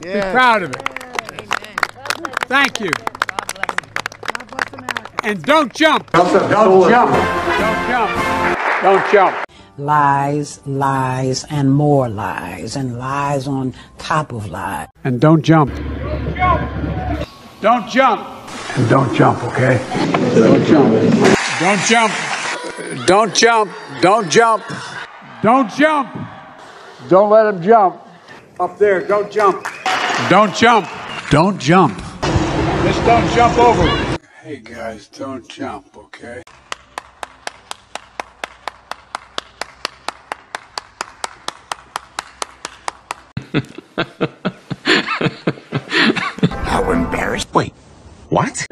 Be proud of it. Thank you. And don't jump. Don't jump. Don't jump. Don't jump. Lies, lies, and more lies, and lies on top of lies. And don't jump. Don't jump. Don't jump. And don't jump, okay? Don't jump. Don't jump. Don't jump. Don't jump. Don't jump. Don't let him jump. Up there, don't jump. Don't jump. Don't jump. Just don't jump over. Hey guys, don't jump, okay? How embarrassed. Wait, what?